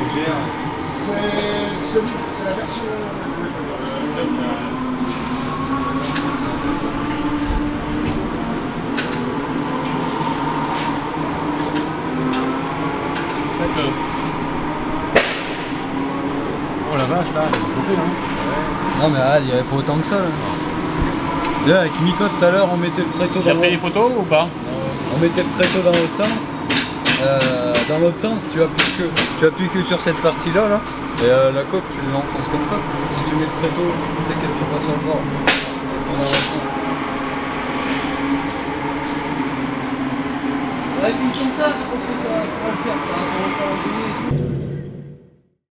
légère. C'est la version. Oh la vache là, il est foncé hein. Non mais il n'y avait pas autant que ça là. Là avec Miko tout à l'heure on mettait le tréteau Tu as pris les photos ou pas? On mettait le tréteau dans l'autre sens. Dans l'autre sens tu appuies que sur cette partie là, et la coque tu l'enfonces comme ça. Si tu mets le tréteau, t'es qu'elle ne pas sur le bord. Dans l'autre sens. Avec une comme ça, je pense que ça va le faire. Ça va pas enlever.